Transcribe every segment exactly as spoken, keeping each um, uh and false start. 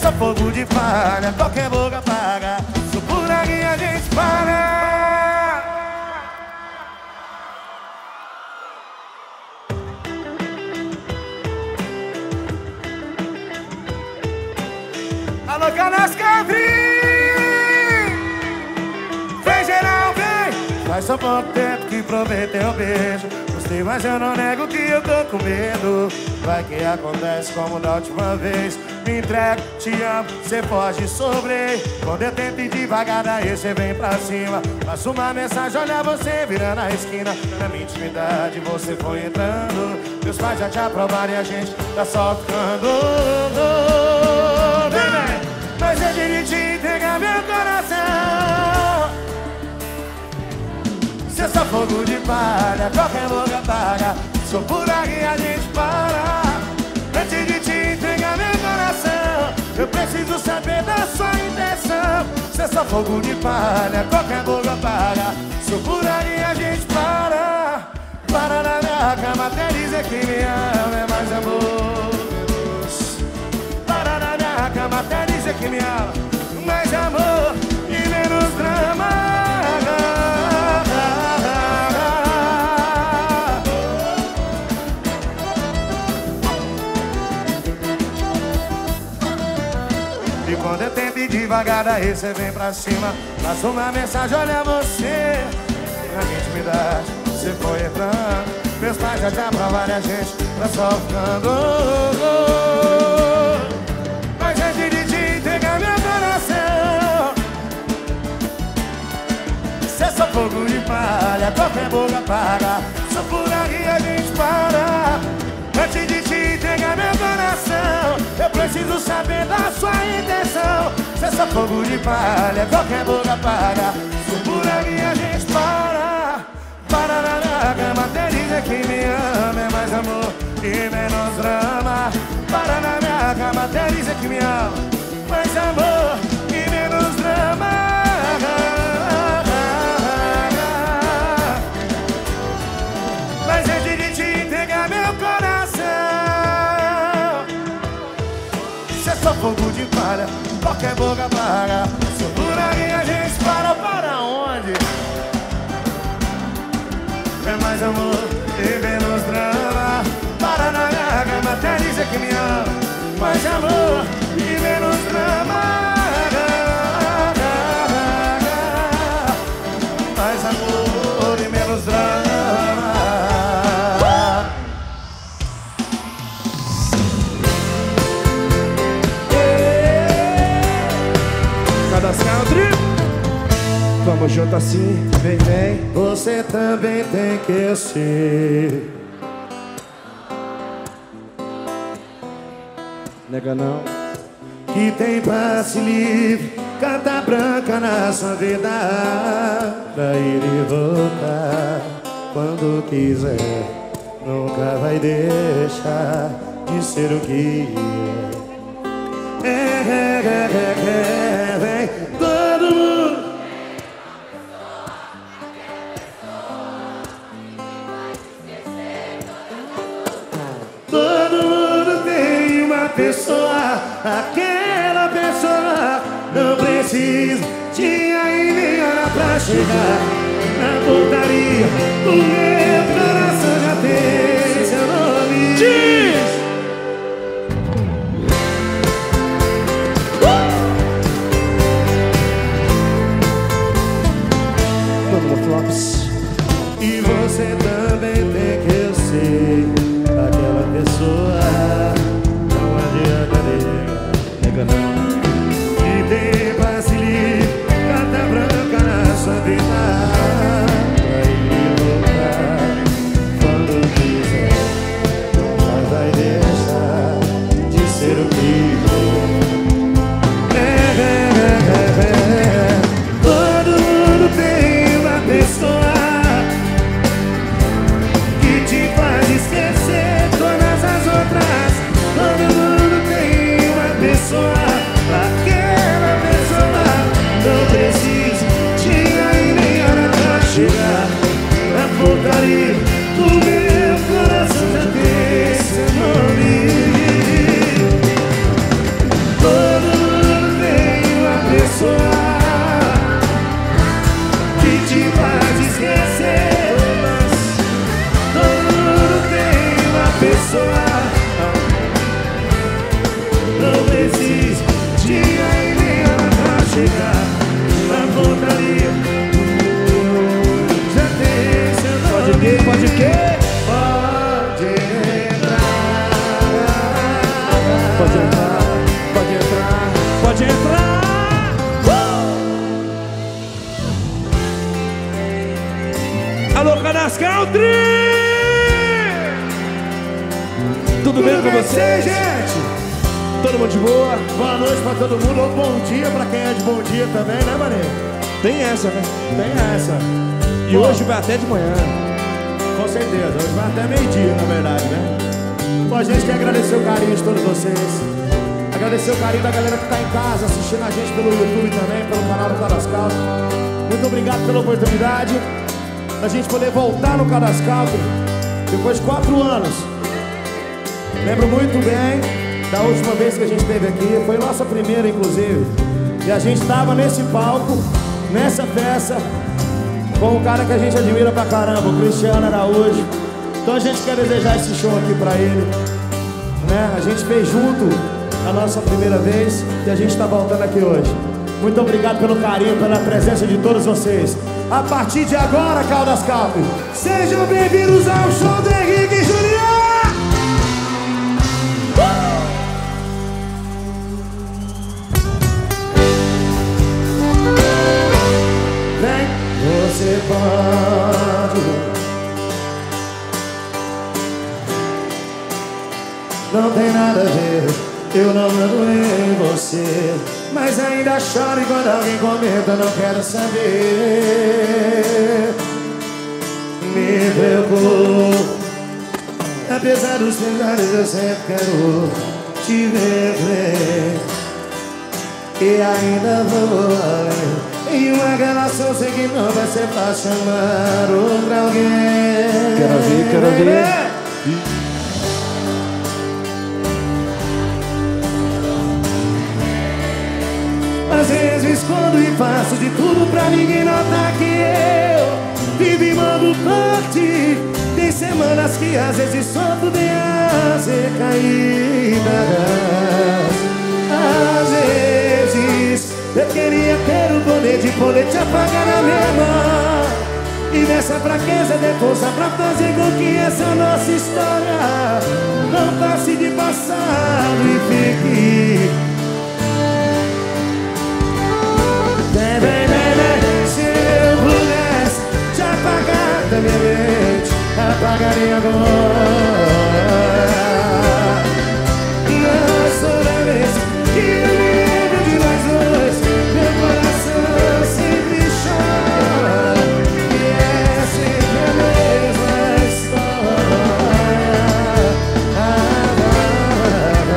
só fogo de palha, qualquer boca paga. Só por aqui a gente para. Alô, Canascavri! Vem geral, vem! Faz só pouco tempo que provei teu beijo. Gostei, mas eu não nego que eu tô com medo. Vai que acontece como da última vez. Me entrego, te amo, cê foge sobre. Quando eu tento ir devagar, daí cê vem pra cima. Passo uma mensagem, olha você virando a esquina. Na minha intimidade você foi entrando. Meus pais já te aprovaram e a gente tá só ficando. Mas eu devia te entregar meu coração. Cê só fogo de palha, qualquer boca paga. Sou por aqui a gente para. Antes de te entregar meu coração, eu preciso saber da sua intenção. Cê só fogo de palha, qualquer boca paga. Sou por aqui a gente para. Para na minha cama até dizer que me ama, é mais amor. Para na minha cama até dizer que me ama, mais amor e menos drama. E quando eu tento ir devagar, daí cê vem pra cima. Passo uma mensagem, olha você. Na minha intimidade, cê foi entrando. Meus pais já te aprovaram, a gente tá só ficando. Mas antes de te entregar meu coração, cê é só fogo de palha, qualquer boca paga. Só por aqui a gente para. Antes de te entregar meu coração, eu preciso saber da sua intenção. Cê é só fogo de palha, qualquer boca paga. Só por aqui a gente para. Para na minha cama até dizer que me ama, é mais amor e menos drama. Para na minha cama até dizer que me ama, mais amor e menos drama. Mas antes de te entregar meu coração, cê é só fogo de palha, qualquer boca paga. Só por aqui a gente para. Para onde? É mais amor e menos drama. Para na minha cama até dizer que me ama, mais amor e menos drama. Mais amor e menos drama. Cadascadri. Vamos junto assim, vem, vem. Você também tem que ser. Nega não. Que tem passe livre, carta branca na sua vida, pra ir e voltar quando quiser. Nunca vai deixar de ser o que é. É, é, é, é, é, vem. Todo mundo. Todo mundo tem uma pessoa, aquela pessoa não precisa de aí nem hora pra chegar. Na portaria do meu coração já tem seu nome. Diz! Vamos, Flops. E você também tem que ser aquela pessoa, não adianta negar, nega não. Que tem passe livre, carta branca na sua vida, pra ir e voltar pessoa que te faz esquecer. Todo mundo tem uma pessoa. Não precisa de aí nem ela pra chegar na portaria. Já tem seu nome. Pode que, pode que? Pode entrar. Pode entrar, pode entrar, pode entrar. uh! Alô, Canas Country! Tudo, Tudo bem com você, gente? Todo mundo de boa? Boa noite pra todo mundo, ou bom dia pra quem é de bom dia também, né, maninho? Tem essa, né? Tem essa. E Pô, hoje vai até de manhã. Com certeza, hoje vai até meio-dia, na verdade, né? Bom, a gente quer agradecer o carinho de todos vocês. Agradecer o carinho da galera que tá em casa, assistindo a gente pelo YouTube também, pelo canal do Cadascal. Muito obrigado pela oportunidade da gente poder voltar no Cadascal depois de quatro anos. Lembro muito bem da última vez que a gente esteve aqui, foi nossa primeira, inclusive. E a gente estava nesse palco, nessa festa, com um cara que a gente admira pra caramba, o Cristiano Araújo. Então a gente quer desejar esse show aqui pra ele, né? A gente fez junto a nossa primeira vez e a gente está voltando aqui hoje. Muito obrigado pelo carinho, pela presença de todos vocês. A partir de agora, Caldas Country, sejam bem-vindos ao show do Henrique e Juliano! Você pode, não tem nada a ver, eu não mando em você, mas ainda choro e quando alguém comenta não quero saber. Me preocupo, apesar dos pesares eu sempre quero te ver, e ainda vou além. Em uma relação sei que não vai ser fácil amar outra alguém. Quero ver, quero ver. Às vezes quando e faço de tudo pra ninguém notar que eu vivo mando parte. Tem semanas que às vezes sofro de as recaídas. Às vezes eu queria ter o poder de poder te apagar na minha mão. E nessa fraqueza ter força pra fazer com que essa nossa história não passe de passado e fique. Bem, bem, bem, bem, se eu pudesse te apagar da minha mente, apagaria agora. Mas toda vez que eu me lembro de nós dois, meu coração sempre chora. E é sempre a mesma história. Ah, ah, ah,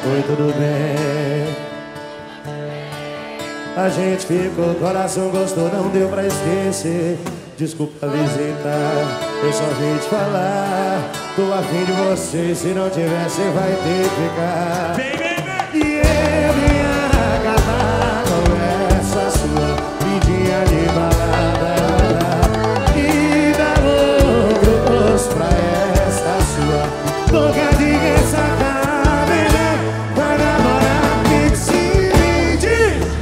foi tudo bem. A gente ficou, coração gostou, não deu pra esquecer. Desculpa a visita, eu só vim te falar. Tô afim de você, se não tiver, cê vai ter que ficar. Vem, vem, vem. E eu vim acabar com essa sua vidinha de balada e dar outros pra essa sua boca de ressaca, bebê. Vai namorar, Pixide.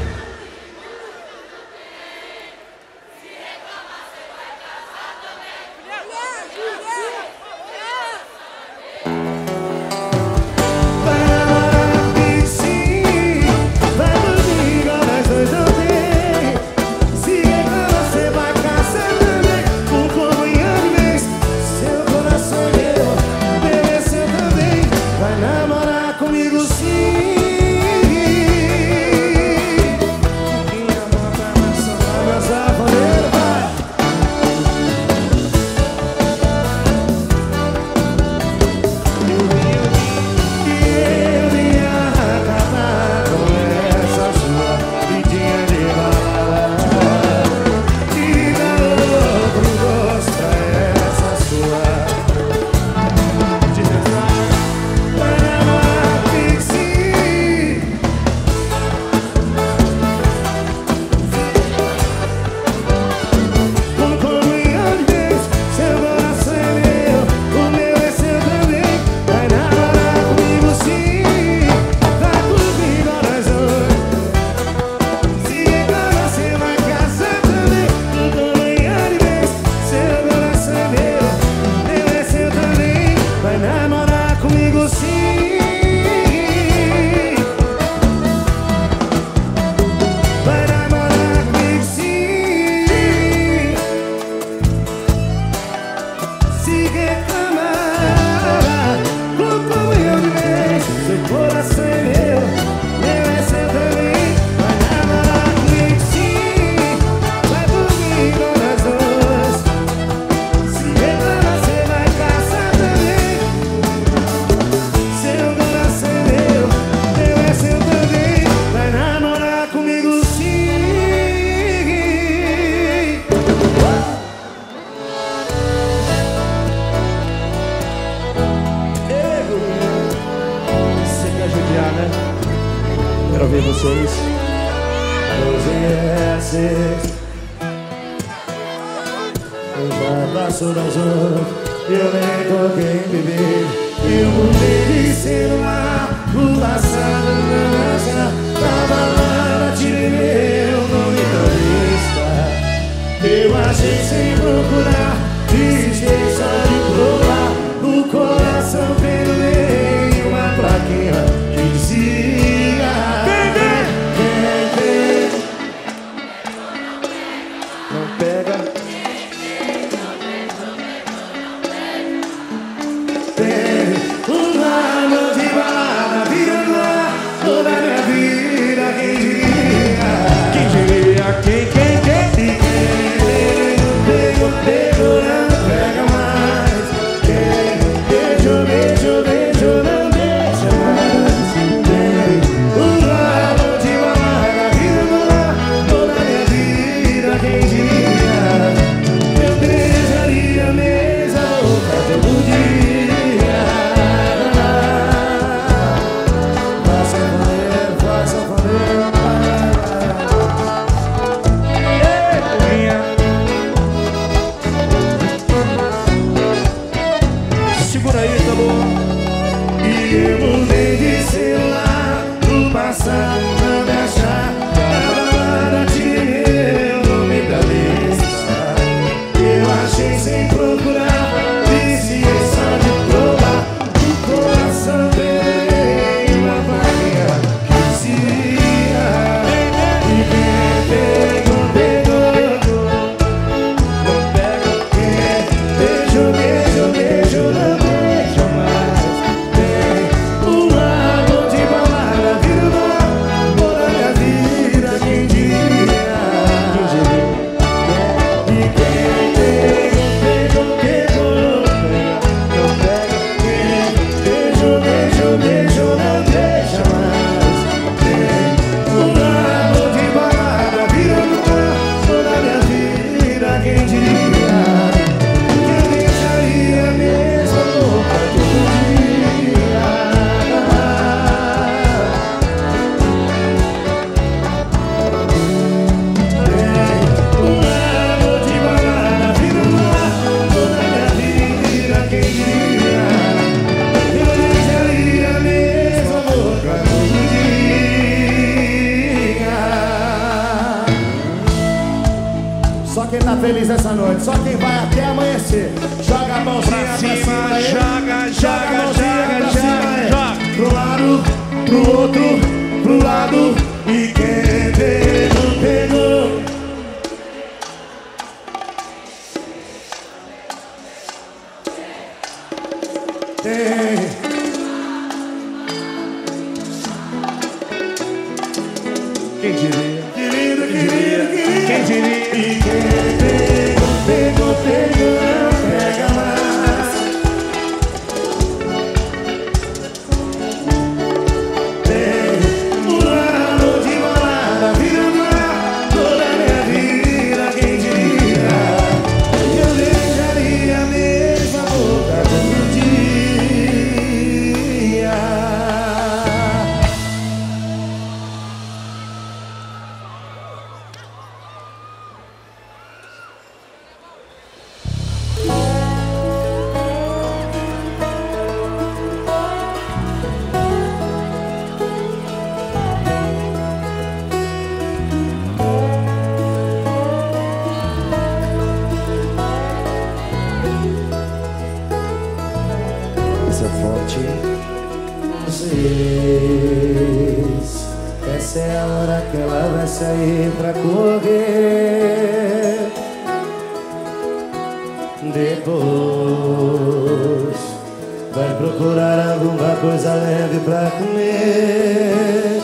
Quero ver vocês. doze S. Eu já passo das horas, eu nem toquei em beber. Eu mudei de celular, o passado não nasce. Tava lá, tirei meu nome da lista. Eu achei sem procurar, fiquei só de provar. O coração vendo nem uma plaquinha que dizia: não pega. Tem uma noite de balada, virando lá toda a minha vida. Quem diria? Quem diria? Quem, quem, quem? E quem pegou, pegou, não pega mais. Quem beijou, beijou, beijou, não deixa mais. Tem uma noite de balada, virando lá toda a minha vida. Quem diria? Eu beijaria a mesma boca todo dia. Vai sanfoneiro, vai sanfoneiro. Ei, porrinha. Segura aí, tá bom? E eu mudei de celular, no passado não me achar. Na balada tirei meu nome da lista. Eu achei sem procurar, viciei só de provar. O coração veio uma plaquinha que dizia: e quem pegou, pegou. Não pega. Quem beijou, beijou, beijou, não deixa mais. Tem uma noite de balada, virou toda a minha vida. feliz essa noite. Só quem vai até amanhecer. Joga a mãozinha pra cima, cima aí. Joga, joga, joga, joga, joga, joga, joga. Pro lado, pro outro, pro lado. E quem pegou, pegou. Ei. Quem diria? Querido, querido, querido. Quem diria? E quem pegou, pegou, pegou, não pega mais. Tem um ano de balada, vida mar, toda a minha vida. Quem diria? Eu deixaria a mesma boca todo dia. Essa fonte, vocês, essa é a hora que ela vai sair pra correr. Depois vai procurar alguma coisa leve pra comer.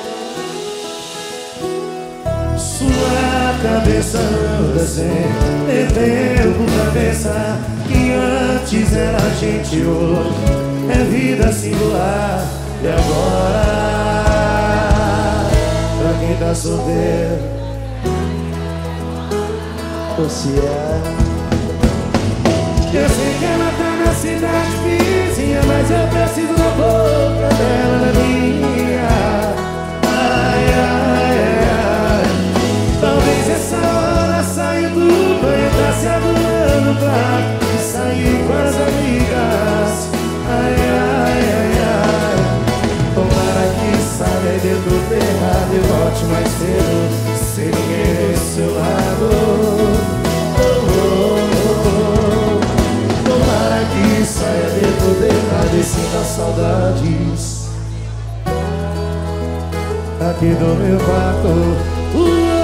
Sua cabeça anda sem ter tempo pra pensar que antes era gente, hoje é vida singular. E agora, pra quem tá solteiro, ou se é, eu sei que ela tá na cidade vizinha, mas eu preciso da boca dela na minha. Ai, ai, ai. Talvez essa hora saia do banho, tá se arrumando pra sair com as amigas. Ai, ai, ai, ai. Tomara que saia de tudo errado e volte mais cedo, sem ninguém do seu lado. Oh, oh, oh. Tomara que saia de tudo errado e sinta saudades aqui do meu quarto. Uh,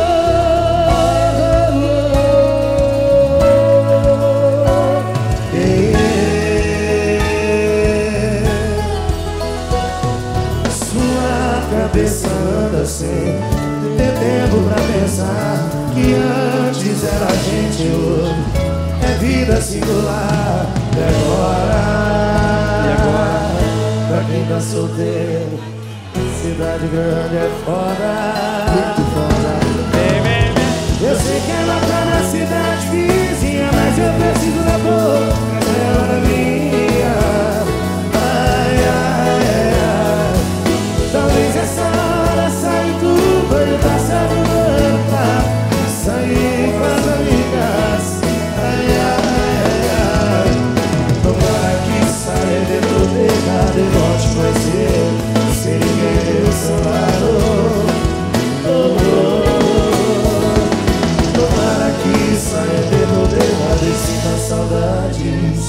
cabeça anda sem ter tempo pra pensar que antes era a gente, hoje é vida singular. E agora, e agora, pra quem tá solteiro, cidade grande é foda, muito foda. Eu sei que ela tá na cidade vizinha, mas eu preciso da boca dela na minha. Ai, ai, ai. Talvez essa hora saia do banho, tá se arrumando pra sair com as amigas. Ai, ai, ai, ai. Tomara que saia de tudo errado e volte mais cedo, sem ninguém do seu lado. Oh, oh, oh. Tomara que saia de tudo errado e sinta saudades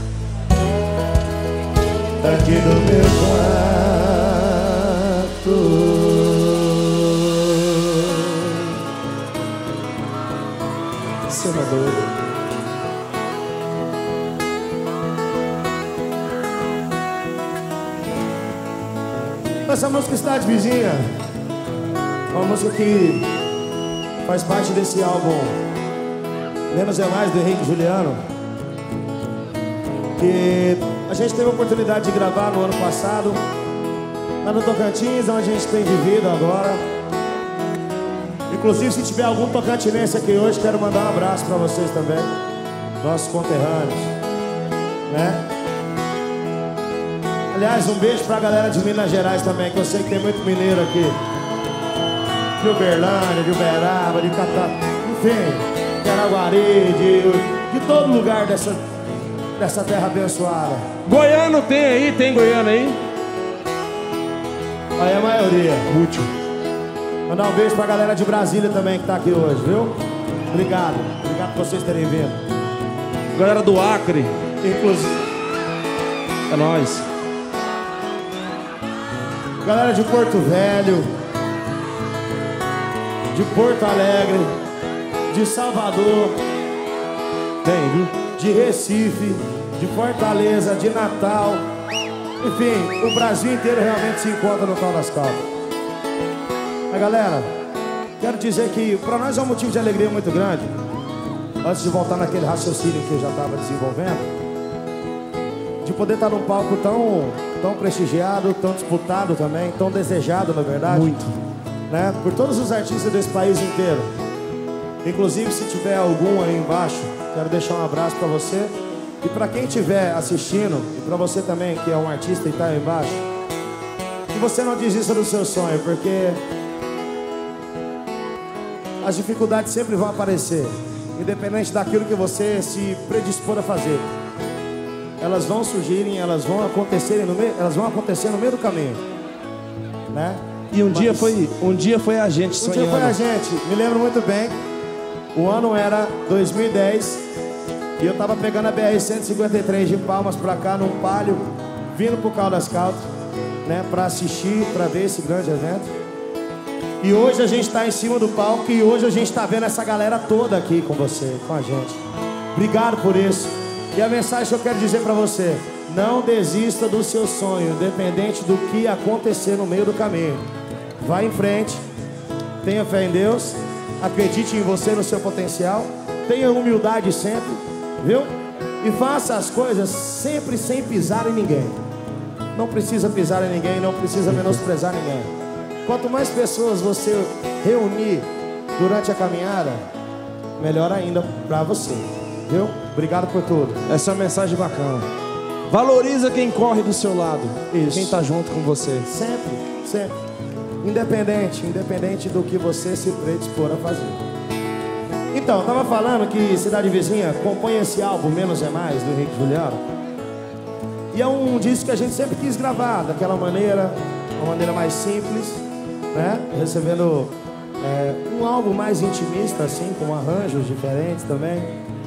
aqui do meu quarto. Senador, essa música Cidade Vizinha, uma música que faz parte desse álbum Menos é Mais, do Henrique Juliano, que a gente teve a oportunidade de gravar no ano passado lá no Tocantins, onde a gente tem vivido agora. Inclusive, se tiver algum tocantinense aqui hoje, quero mandar um abraço pra vocês também, nossos conterrâneos, né? Aliás, um beijo pra galera de Minas Gerais também, que eu sei que tem muito mineiro aqui, de Uberlândia, de Uberaba, de Catá, enfim, de Araguari, de, de todo lugar dessa, dessa terra abençoada. Goiano tem aí? Tem goiano aí? Aí a maioria. Útil. Mandar um beijo pra galera de Brasília também que tá aqui hoje, viu? Obrigado. Obrigado. Obrigado por vocês terem vindo. Galera do Acre. Inclusive. É nóis. Galera de Porto Velho, de Porto Alegre, de Salvador, Tem, viu? de Recife, de Fortaleza, de Natal. Enfim, o Brasil inteiro realmente se encontra no Caldas Caldas. Mas galera, quero dizer que para nós é um motivo de alegria muito grande. Antes de voltar naquele raciocínio que eu já estava desenvolvendo, de poder estar num palco tão, tão prestigiado, tão disputado também, tão desejado, na verdade. Muito. Né? Por todos os artistas desse país inteiro. Inclusive, se tiver algum aí embaixo, quero deixar um abraço para você. E para quem estiver assistindo, e para você também, que é um artista e está aí embaixo, que você não desista do seu sonho, porque as dificuldades sempre vão aparecer, independente daquilo que você se predispor a fazer. Elas vão surgirem, elas vão acontecerem no meio, elas vão acontecer no meio do caminho, né? E um Mas, dia foi, um dia foi a gente um sonhando. dia foi a gente. Me lembro muito bem. O ano era dois mil e dez e eu tava pegando a B R cento e cinquenta e três de Palmas pra cá num Palio, vindo pro Caldas Caldas, né? Pra assistir, pra ver esse grande evento. E hoje a gente tá em cima do palco e hoje a gente tá vendo essa galera toda aqui com você, com a gente. Obrigado por isso. E a mensagem que eu quero dizer pra você: não desista do seu sonho, independente do que acontecer no meio do caminho. Vai em frente, tenha fé em Deus, acredite em você, no seu potencial, tenha humildade sempre, viu? E faça as coisas sempre sem pisar em ninguém. Não precisa pisar em ninguém, não precisa menosprezar ninguém. Quanto mais pessoas você reunir durante a caminhada, melhor ainda pra você, viu? Obrigado por tudo. Essa é uma mensagem bacana. Valoriza quem corre do seu lado. Isso. Quem tá junto com você. Sempre, sempre. Independente, independente do que você se predispor a fazer. Então, eu tava falando que Cidade Vizinha compõe esse álbum Menos é Mais, do Henrique Juliano. E é um disco que a gente sempre quis gravar daquela maneira, uma maneira mais simples, né? Recebendo é, um álbum mais intimista, assim, com arranjos diferentes também.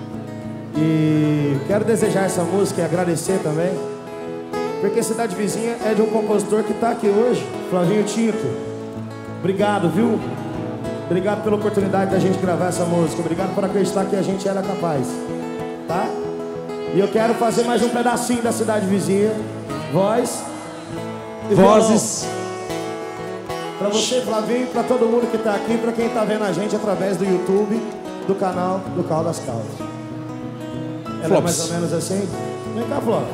E quero desejar essa música e agradecer também, porque Cidade Vizinha é de um compositor que está aqui hoje, Flavinho Tinto. Obrigado, viu? Obrigado pela oportunidade da gente gravar essa música. Obrigado por acreditar que a gente era capaz, tá? E eu quero fazer mais um pedacinho da Cidade Vizinha. Voz e Vozes. Para você, Flavinho, para todo mundo que está aqui, para quem está vendo a gente através do YouTube, do canal do Caldas Caldas. Ela é mais ou menos assim. Vem cá, Flop.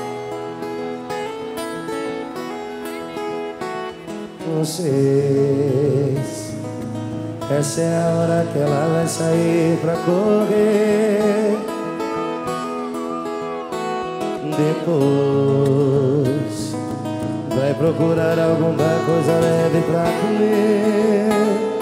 Vocês, essa é a hora que ela vai sair pra correr. Depois vai procurar alguma coisa leve pra comer.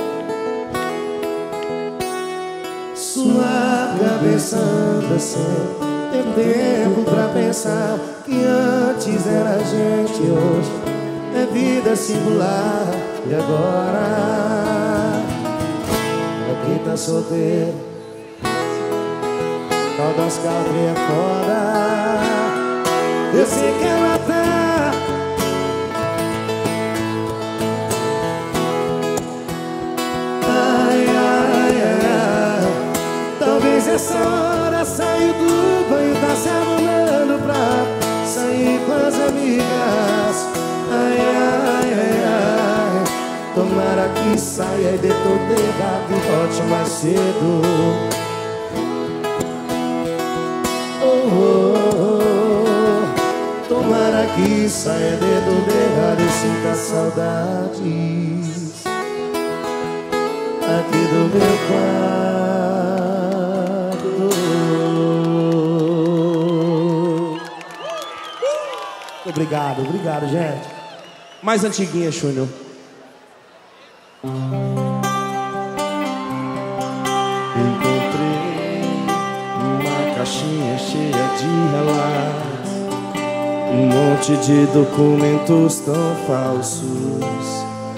Sua cabeça anda assim, tem tempo pra pensar que antes era a gente, hoje é vida singular. E agora, pra quem tá solteiro, Caldas Caldas é foda. Eu sei que ela tá ai, ai, ai. Talvez essa hora saiu do banho, tá se arrumando pra sair com as amigas. Ai, ai, ai, ai. Tomara que saia e dê todo errado e volte mais cedo. Oh, oh, oh. Tomara que saia e dê todo errado e sinta saudades aqui do meu quarto. Obrigado, obrigado, gente. Mais antiguinha, Júnior. Encontrei uma caixinha cheia de relatos, um monte de documentos tão falsos.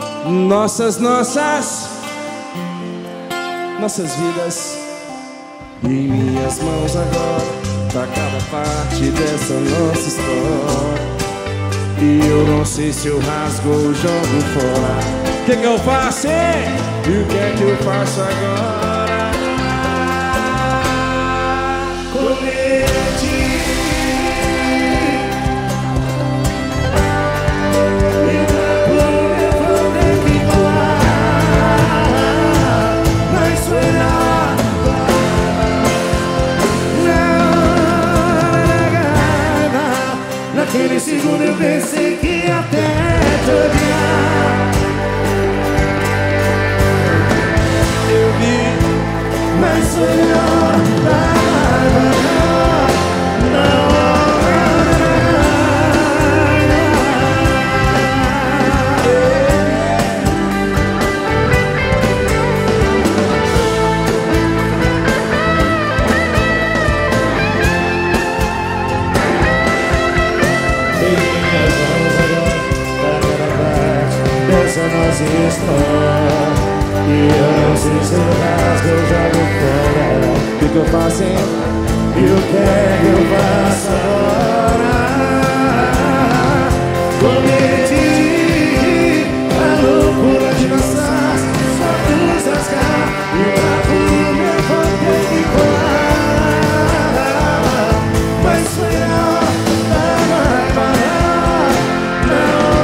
Nossas, nossas Nossas vidas Em minhas mãos agora tá cada parte dessa nossa história. E eu não sei se eu rasgo ou jogo fora. O que que eu faço, hein? E o que é que eu faço agora? Comete e pra poder eu vou ter que falar, mas foi na naquele segundo eu pensei que ia até te odiar. Eu vi, mas foi na hora da nossa história. E eu não sei se eu rasgo ou jogo fora. o que que eu faço, hein? E o que é que eu faço agora? Cometi a loucura de lançar sua luz rasgar e o rapume eu vou ter que colar. Mas foi a hora vai parar, na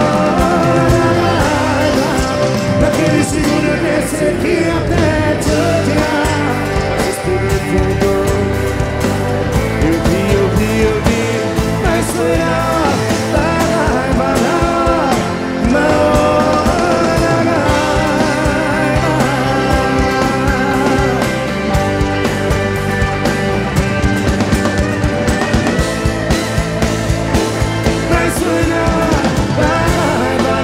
hora. Naquele segundo eu pensei que ia até te odiar. Respirei fundo, eu vi, eu vi, eu vi. Mas foi a hora da raiva, na hora. Mas foi na hora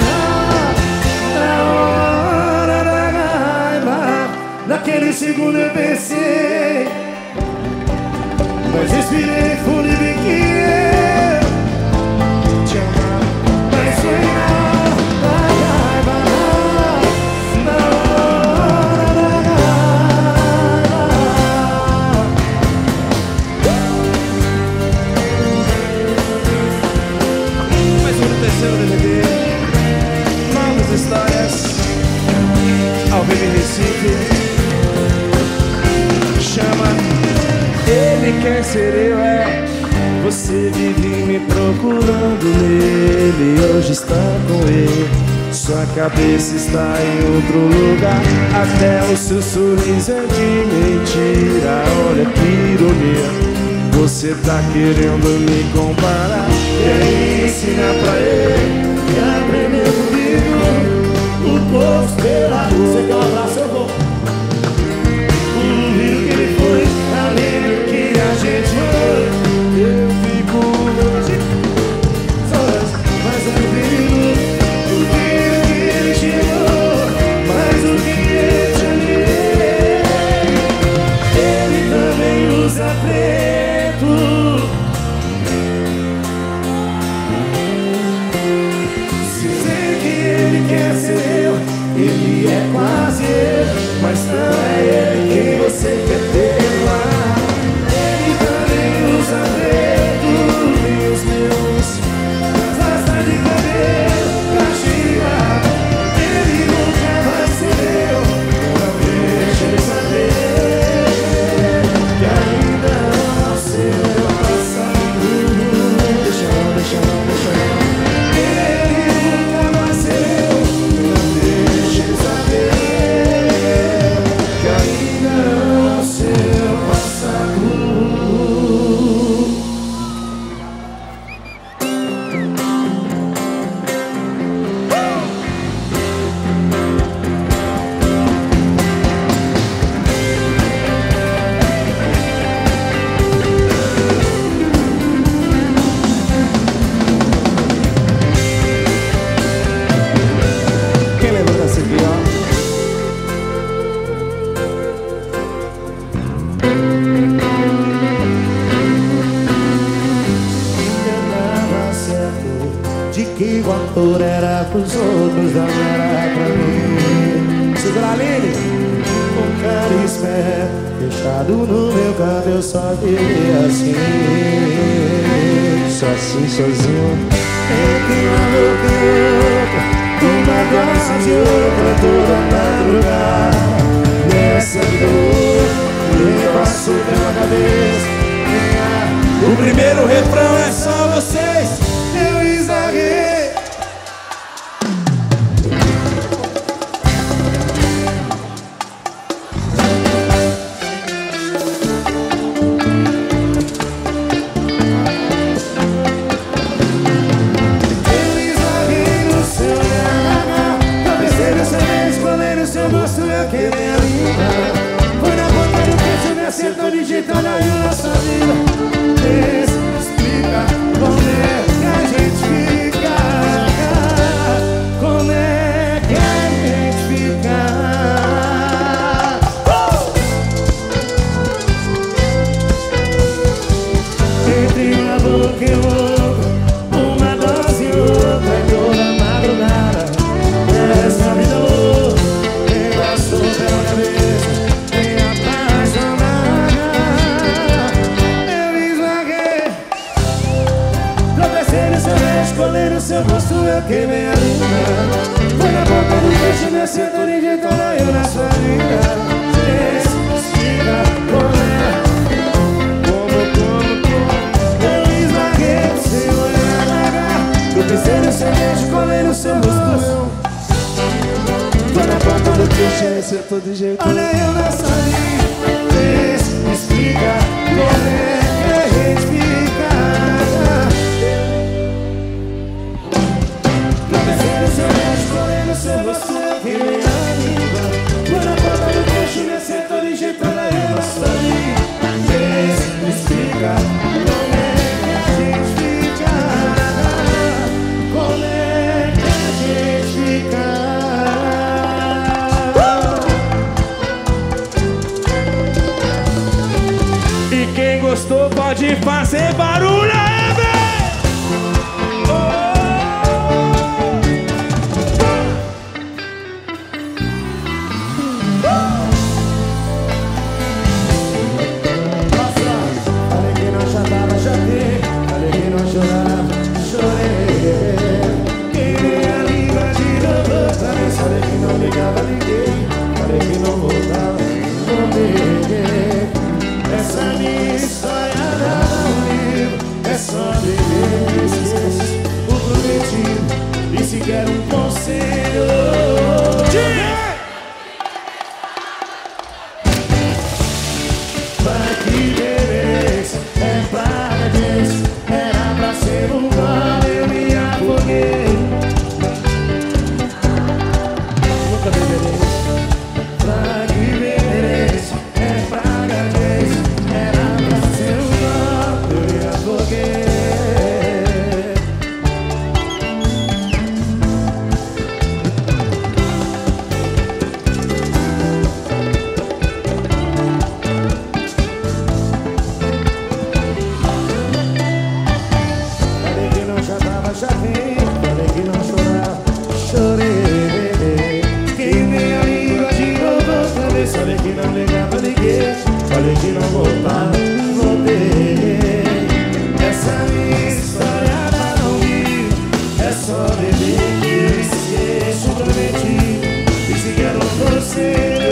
da raiva. Naquele segundo eu pensei, mas respirei fundo e vi que eu te amava. Mas foi na hora da raiva, na hora da raiva. Mais um no terceiro D V D. Novas histórias ao vivo em Recife. Chama Ele Quer Ser Eu, é. Você vive me procurando nele, hoje está com ele. Sua cabeça está em outro lugar, até o seu sorriso é de mentira. Olha que ironia, você tá querendo me comparar. Quer ensinar pra ele que aprendeu comigo o povo pela rua. Você quer um abraço? Eu vou. O rio que ele foi, além do que a gente foi. Eu fico hoje mas eu duvido o que ele tirou, mas o que eu te amei. Ele também usa preto. Sei que ele quer ser eu, ele é quase eu, mas não é ele quem você quer ter lá. Ele também usa preto e os meus rasta de cabelo castiga. Ele nunca vai ser eu, não deixa ele saber que ainda não sei o passado. Deixa não, deixa não, deixa não. Ele nunca vai ser eu, não deixa ele saber que ainda não sei o passado. Quem lembra dessa aqui, ó? Eu tava certo de que o amor era pros outros, não era pra mim. Segura a Aline. ficar esperto. Fechado no meu canto eu só vivi assim, Só assim, sozinho. entre uma boca e outra, uma dose e outra toda madrugada. Nessa dor me passou pela cabeça. O primeiro refrão é só vocês. Eu exagerei. Acertou digitando aí a nossa vida. Explica como é que a gente fica, como é que a gente fica. uh! Entre uma boca e outra, uma dose e outra, e toda madrugada. Essa vida louca me passou pela cabeça. Escolher o seu rosto, eu queimei a língua. Foi na boca do peixe, me acertou de jeito eu na sua vida. Explica como é, como, como, como. Eu esmaguei o seu olhar. Tropecei no seu beijo, colei no seu rosto. Foi na boca do peixe, me acertou de jeito olha eu na sua vida. Explica como é que a gente fica. Seu rosto eu queimei a língua. Por a porta do peixe me acertou de jeito na eu não sorri. Me explica como é que a gente fica, como é que a gente fica. E quem gostou pode fazer barulho aí, velho! Essa minha história não livro, é só viver, esquece o prometido e sequer um conselho. Vai que beleza, é praga disso, era pra ser um mal, eu me afoguei. Nunca beberei. Vai que beleza, é praga disso, era pra ser um mal, eu me afoguei. Falei que não chorava, já vim. Falei que não chorava, chorei. Queimei a língua de novo outra vez. Falei que não ligava, liguei. Falei que não voltava, voltei. Essa minha história não vive, é só beber que eu esqueço o prometido e se quero você.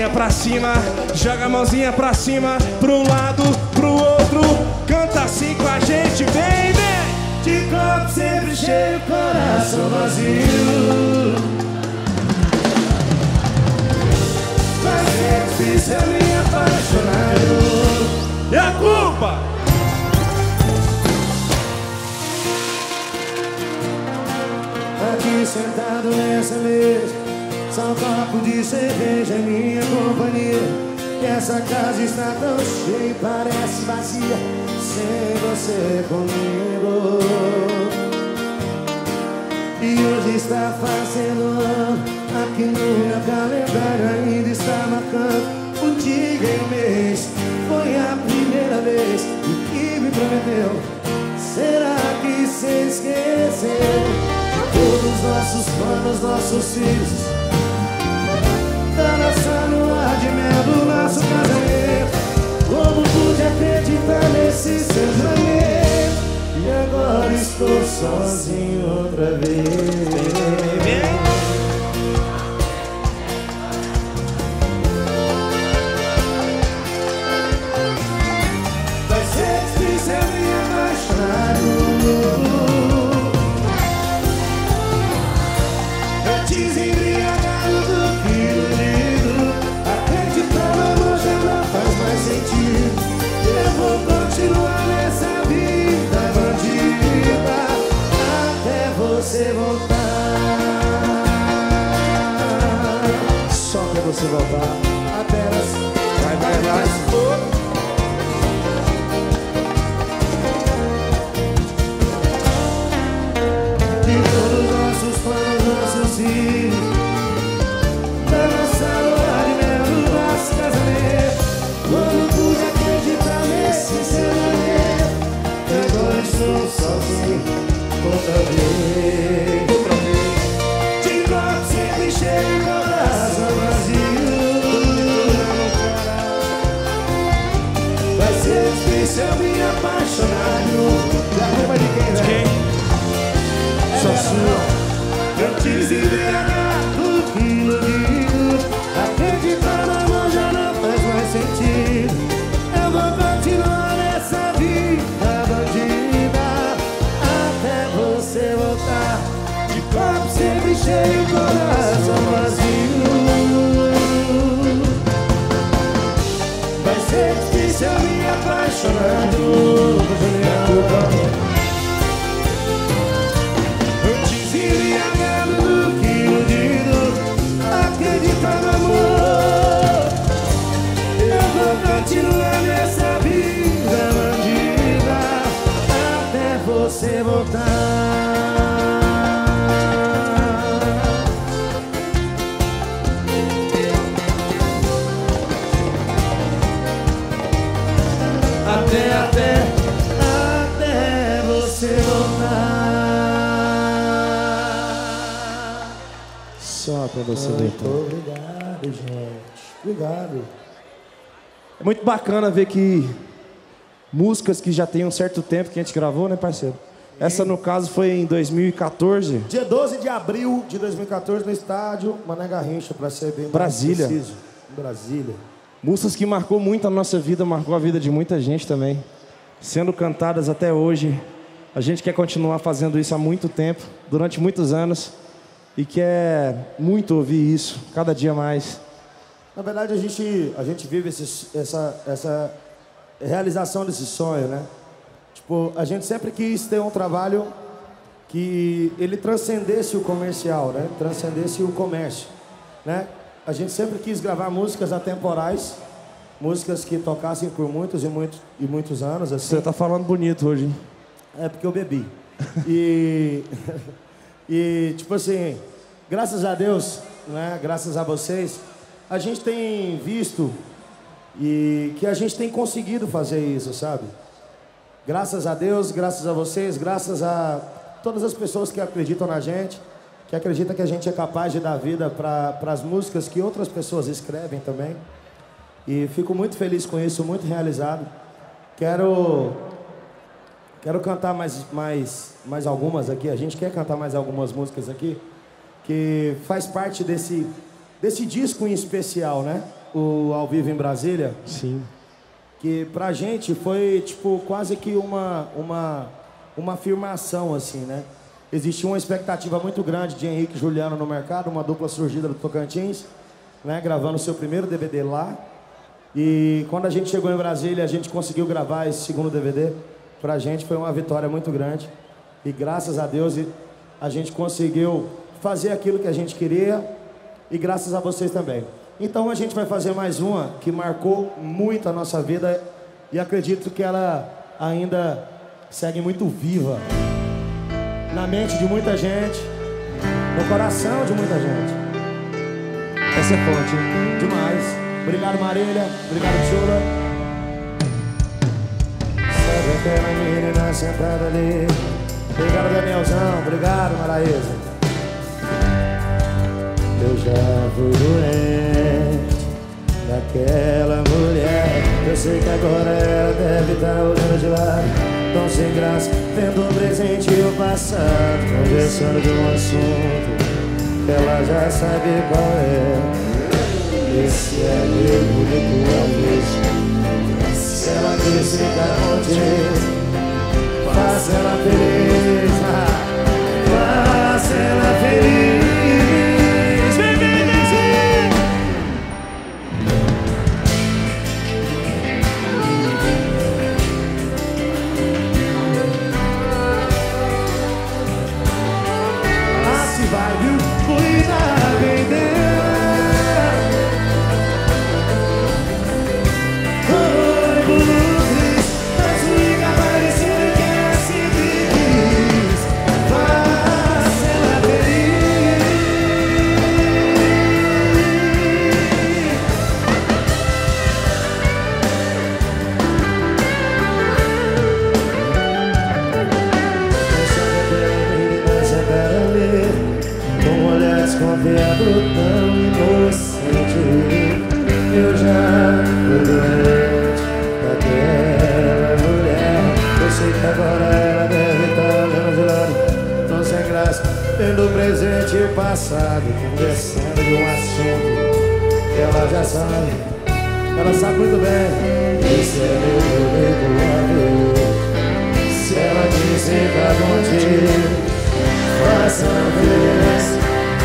mãozinha pra cima, joga a mãozinha pra cima, pro um lado, pro outro, canta assim com a gente, vem, vem! De copo sempre cheio, coração vazio. Mas é difícil me apaixonar. E a culpa? Aqui sentado nessa mesa, só um copo de cerveja em minha companhia. E essa casa está tão cheia e parece vazia sem você comigo. E hoje está fazendo ano, aqui no meu calendário ainda está marcando o dia e o mês. Foi a primeira vez que me prometeu. Será que se esqueceu? Todos os nossos planos, nossos filhos, da nossa lua de mel, do nosso casamento. Como pude acreditar nesse seu juramento? E agora estou sozinho outra vez. Vai ser difícil me apaixonar. Antes embriagado do que iludido, acreditar no amor já não faz mais sentido. Eu vou continuar nessa vida bandida até você voltar. Só pra você voltar. Apenas Vai, vai, vai. de todos os nossos planos, nossos filhos, da nossa lua de mel, do nosso casamento. Quando pude acreditar nesse seu amor, agora estou sozinho outra vez. Outra vez. De copo sempre cheio, coração vazio. Vai ser difícil eu me apaixonar de novo. Já lembra de quem, velho? Quem? Só sua. Antes de embriagado que iludido, acreditar no amor já não faz mais sentido. Eu vou continuar nessa vida bandida até você voltar. De copo sempre cheio, coração vazio. Vai ser difícil eu me apaixonar de novo, Juliana. Antes embriagado do que iludido, acreditar no amor. Eu vou continuar nessa vida bandida até você voltar. Até, até, até você voltar. Só pra você Muito voltar. obrigado, gente. Obrigado. É muito bacana ver que músicas que já tem um certo tempo que a gente gravou, né, parceiro? Essa, no caso, foi em dois mil e quatorze. Dia doze de abril de dois mil e quatorze, no estádio Mané Garrincha, pra ser bem mais Brasília. preciso. Brasília. Músicas que marcou muito a nossa vida, marcou a vida de muita gente também. Sendo cantadas até hoje. A gente quer continuar fazendo isso há muito tempo, durante muitos anos. E quer muito ouvir isso, cada dia mais. Na verdade, a gente, a gente vive esse, essa, essa realização desse sonho, né? Tipo, a gente sempre quis ter um trabalho que ele transcendesse o comercial, né? Transcendesse o comércio, né? A gente sempre quis gravar músicas atemporais, músicas que tocassem por muitos e muitos, e muitos anos, assim. Você tá falando bonito hoje, hein? É porque eu bebi. E, e tipo assim, graças a Deus, né? Graças a vocês, a gente tem visto e que a gente tem conseguido fazer isso, sabe? Graças a Deus, graças a vocês, graças a todas as pessoas que acreditam na gente, que acreditam que a gente é capaz de dar vida para as músicas que outras pessoas escrevem também. E fico muito feliz com isso, muito realizado. Quero, quero cantar mais, mais, mais algumas aqui. A gente quer cantar mais algumas músicas aqui, que faz parte desse, desse disco em especial, né? o ao vivo em Brasília. Sim. Que pra gente foi, tipo, quase que uma, uma, uma afirmação, assim, né? Existia uma expectativa muito grande de Henrique e Juliano no mercado, uma dupla surgida do Tocantins, né? Gravando o seu primeiro D V D lá. E quando a gente chegou em Brasília, a gente conseguiu gravar esse segundo D V D. Pra gente foi uma vitória muito grande. E graças a Deus a gente conseguiu fazer aquilo que a gente queria. E graças a vocês também. Então a gente vai fazer mais uma que marcou muito a nossa vida. E acredito que ela ainda segue muito viva na mente de muita gente, no coração de muita gente. Essa é forte, hein? Demais. Obrigado, Marília. Obrigado, Chula. Sabe aquela menina sentada ali. Obrigado, Danielzão. Obrigado, Maraísa. Eu já fui doente daquela mulher. Eu sei que agora ela deve estar olhando de lado, tão sem graça, tendo o presente e o passado, conversando de um assunto que ela já sabe qual é. Esse é meu único amor. Se ela quis ficar contigo, faça ela feliz, faça ela feliz. Vem, vem, vem, ah, se vai, viu? Cuida bem dela. Desconfiado, tão inocente. Eu já fui doente daquela mulher. Eu sei que agora ela deve estar olhando de lado, tão sem graça, tendo o presente e o passado, conversando de um assunto que ela já sabe. Ela sabe muito bem. Esse é meu único amor. Se ela disse ficar contigo, faça a vez.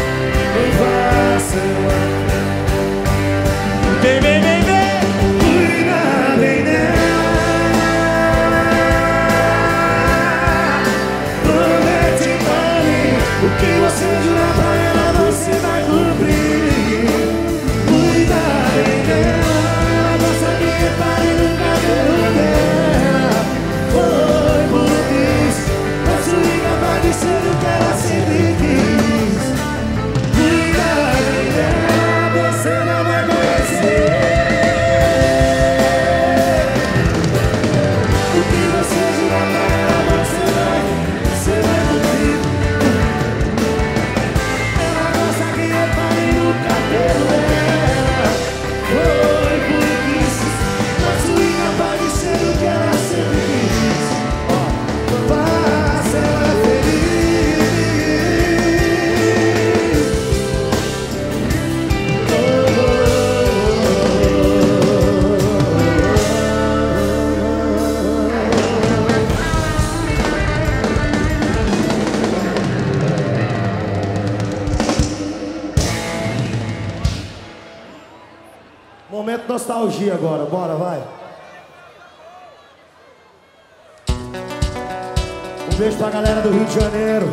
Vem, vem, vem, vem. Cuida bem dela. Promete pra mim o que você jurar pra ela, você vai cumprir. Cuida bem dela. Ela gosta que repare no cabelo dela. Foi por isso, mas sua incapaz de ser o que ela sempre quis. Você não vai conhecer o que você jura pra ela, você vai, você vai cumprir. Ela gosta que repare no cabelo dela. Foi por isso, mas sua incapaz de ser o que ela sempre quis. Faça ela feliz. Momento nostalgia agora, bora, vai. Um beijo pra galera do Rio de Janeiro.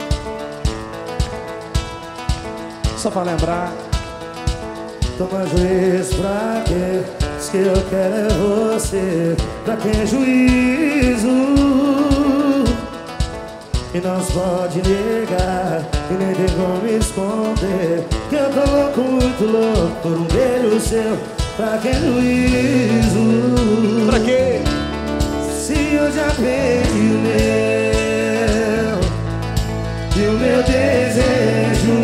Só pra lembrar. Toma juízo pra quê? Diz que eu quero é você. Pra quem juízo? E não se pode negar, e nem tem como esconder, que eu tô louco, muito louco por um beijo seu. Pra que juízo? Pra quê? Se eu já perdi o meu, e o meu desejo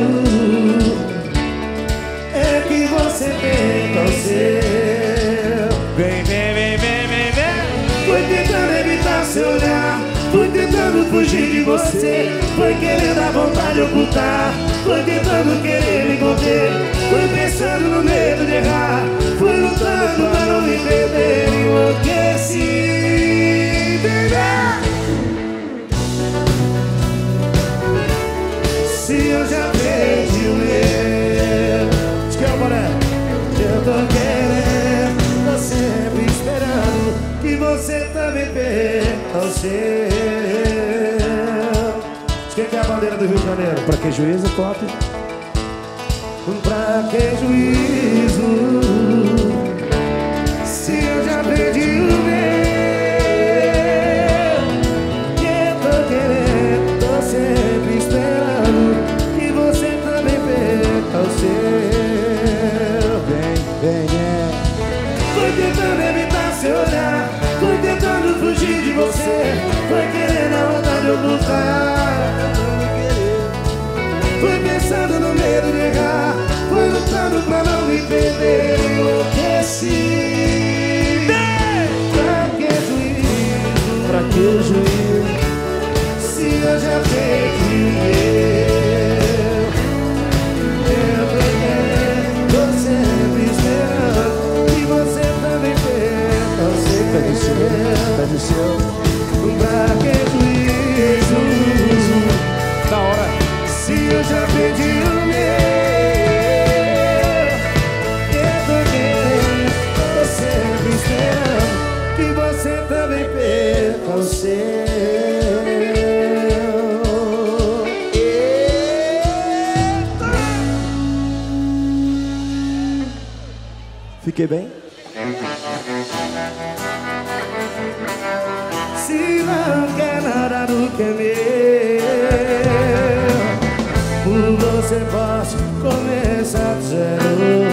é que você perca o seu. Vem, vem, vem, vem, vem, vem. Foi tentando evitar seu olhar, foi tentando fugir de você, foi querendo a vontade ocultar, foi tentando querer me conter, foi pensando no medo de errar, ao seu. Quem que é a bandeira do Rio de Janeiro? Pra que juízo, top? Pra que juízo, se eu já perdi o meu? Que eu tô querendo, tô sempre esperando que você também perca o seu. Vem, vem, vem. Foi tentando evitar seu olhar, foi tentando fugir de você, foi querendo a vontade de eu lutar. Foi pensando no medo de errar, foi lutando pra não me perder. Enlouqueci. Pra que juízo? Pra que juízo? Se eu já perdi eu, eu tô querendo, tô sempre esperando que você também perca o seu. Pede o seu, pede o seu. Pra que juízo? Da hora. Se eu já perdi o meu, eu tô querendo, tô sempre esperando que você também perca o seu. Eita! Fiquei bem? Se não quer nada do que é meu, você pode começar de zero.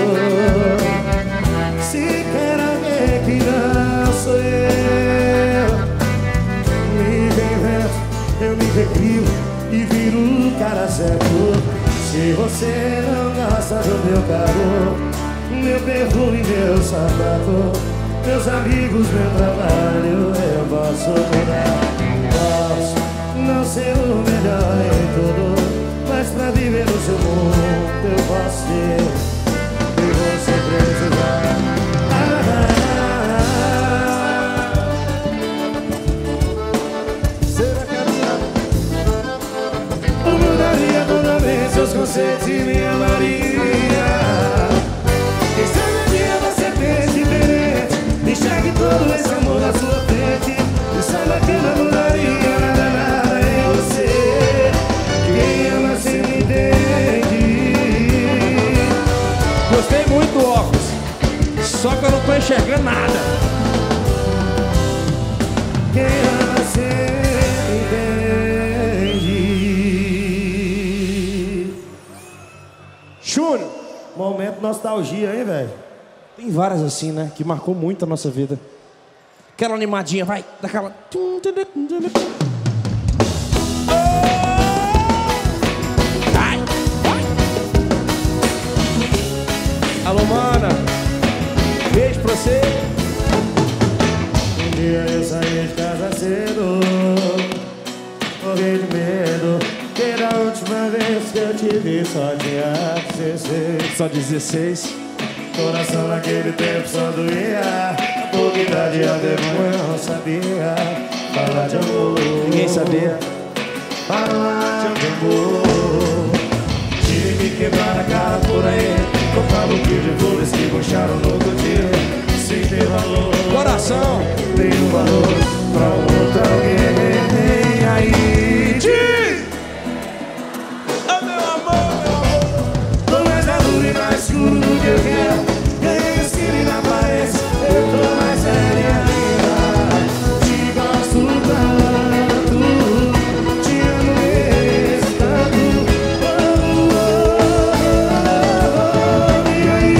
Se quer alguém que não sou eu, me reinvento, eu me recrio e viro o cara certo. Se você não gosta do meu carro, meu perfume, meu sapato, meus amigos, meu trabalho, eu posso mudar. Posso não ser o melhor em tudo, mas pra viver no seu mundo eu posso ser e você precisar. Ah, ah, ah. Será que a minha eu mudaria toda vez seus conceitos e me amaria? Quem sabe um dia você fez diferente, enxergue todo esse amor na sua frente e saiba que não mudaria nada, nada em você. Quem ama se me entende. Gostei muito do óculos, só que eu não tô enxergando nada. Quem ama se entende. Júnior, Momento nostalgia, hein, velho? tem várias assim, né? Que marcou muito a nossa vida. Aquela animadinha, vai, daquela. Ai, vai. Alô, mana. Beijo pra você. Um dia eu saí de casa cedo, morri de medo, que da última vez que eu te vi só tinha dezesseis. Só dezesseis. Coração naquele tempo só doía, pouca idade a demônio não sabia falar de amor. Ninguém sabia. Falar de amor. Tive que quebrar a cara por aí, comprar um quilo de flores que puxaram no outro dia. Sem ter valor, Coração. tenho valor pra um outro alguém. Aí diz, Oh, meu amor, meu amor. tô mais maduro e mais escuro do que eu quero. Ganhei esquina na aparência, eu tô mais séria ainda. Te gosto tanto, te amo mesmo tanto. Oh, oh, oh, oh, e aí,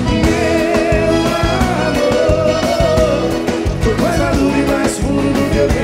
meu amor? Tô mais maduro e mais escuro do que eu quero.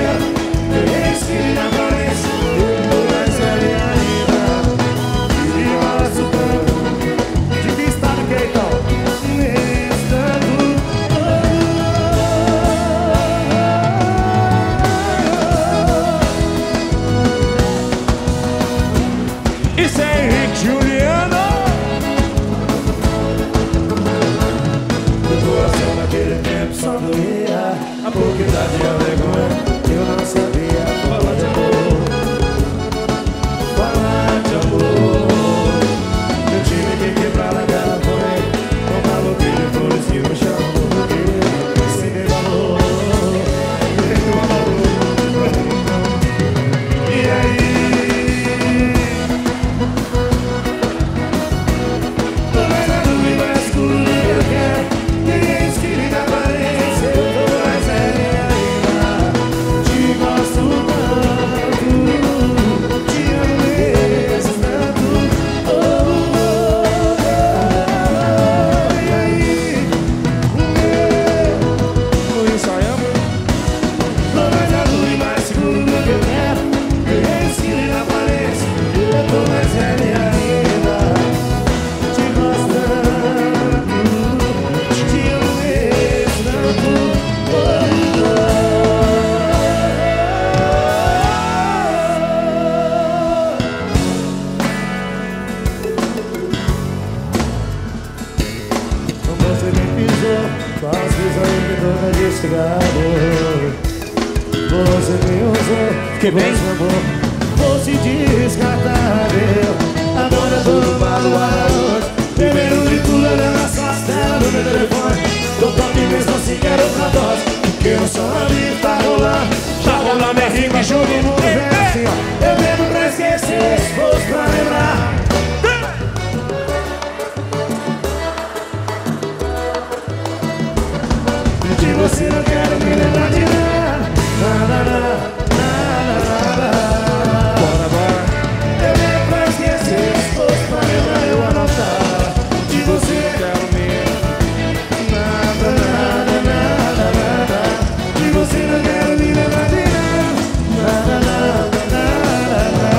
me toca de cigarro. Você me usou, que bem, meu amor. Fosse descartável. Agora eu tô no maluado. Primeiro de tudo, olhando as suas telas no meu telefone. Tô top mesmo assim, quero outra dose. Porque eu sou amigo, tá rolando. tá rolando é rima e jogo. Assim, ó. Eu bebo pra esquecer, se fosse pra lembrar. De você não quero me lembrar de nada. Nada, nada, nada, nada. Bora, bora. Eu bebo pra esquecer, se fosse pra lembrar eu anotar. De você não quero me nada, nada, nada, nada. De você não quero me lembrar de nada. Nada, nada, nada,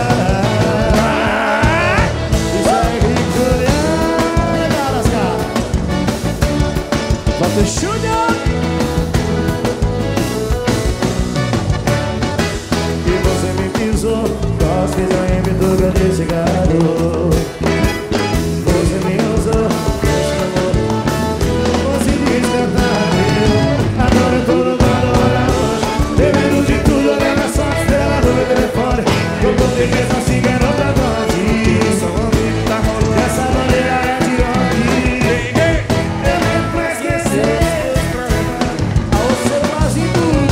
nada. Isso aí, Juliana Lascar. Bota o Júnior. Gosto que já me toca de cigarro. Você me usou, deixa o amor. Você descartável. Agora eu tô no bar, olha hoje. Bebendo de tudo, olhando as suas telas no meu telefone. Eu tô de mesmo assim, quero outra dose. Só um amigo tá rolando. Essa bandeira é de rock. Eu lembro pra esquecer. A você mais em tudo.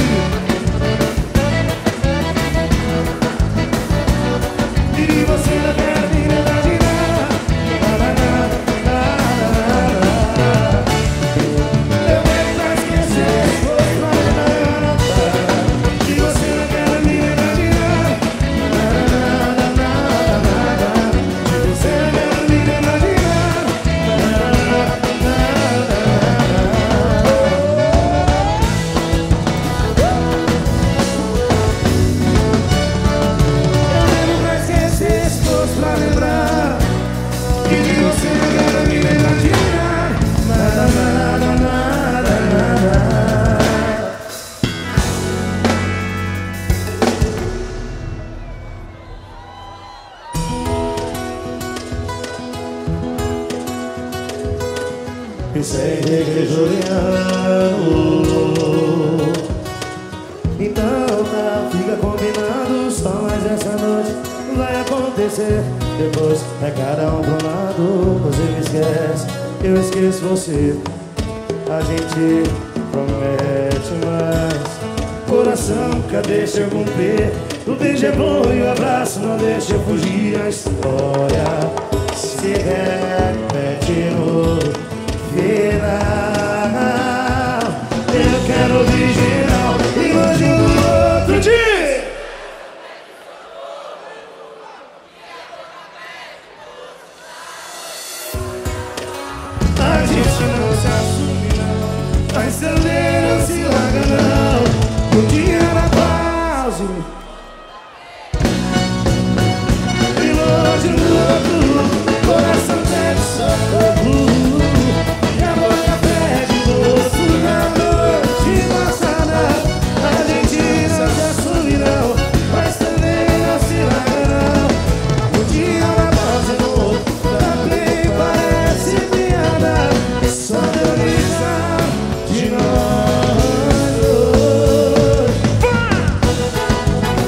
E você não quer me lembrar de nada. Nada, nada, nada, nada. Eu venho pra esquecer, se fosse pra lembrar eu anotar. E você não quer me lembrar de nada. Nada, nada, nada, nada. E você não quer me lembrar de nada. Nada, nada, pra lembrar que de você não quero me lembrar de nada. Nada, nada, nada, nada. Isso é Henrique Juliano. Então tá, fica combinado. Só mais essa noite vai acontecer. Depois é cada um pro lado. Você me esquece, eu esqueço você. A gente promete mais. Coração nunca deixa eu cumprir. O beijo é bom e o abraço não deixa eu fugir. A história se repete no final. Eu quero original e hoje no outro dia. A gente não se assume não, mas também não se larga não. Um dia na pause e longe do outro, coração pede socorro e a boca pede gosto na noite passada. A gente não se assume não, mas também não se larga não. Um dia na pause no outro, também parece piada. Só deu risada de nós.